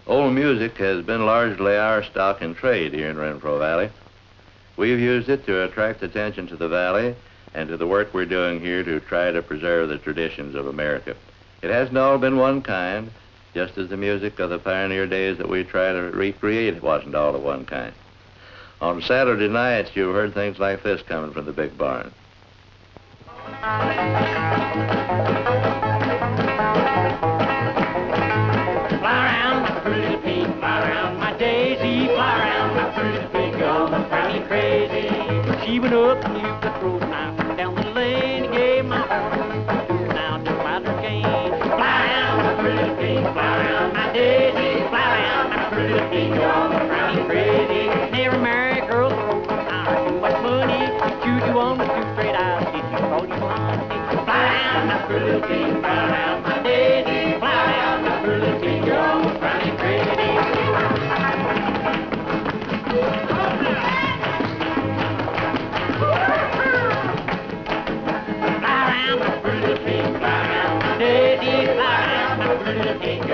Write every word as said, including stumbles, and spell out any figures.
Old music has been largely our stock in trade here in Renfro Valley. We've used it to attract attention to the valley and to the work we're doing here to try to preserve the traditions of America. It hasn't all been one kind, just as the music of the pioneer days that we try to recreate wasn't all of one kind. On Saturday nights, you've heard things like this coming from the big barn. Fly around my pretty pig, fly around my daisy, fly around my pretty pig, almost drive me crazy. She went up and used the throat knife down the lane and gave my heart a do now to find her gain. Fly around my pretty pig, fly around my daisy, fly around my pretty pig, almost drive me crazy. Never marry a girl who not too much money, choose you on with two straight eyes, if you call you honey. Fly around my pretty pig, fly around my daisy, fly around my pretty pig, you're almost drive me crazy. Fly around my pretty pig, fly around my daisy, fly around my pretty pig.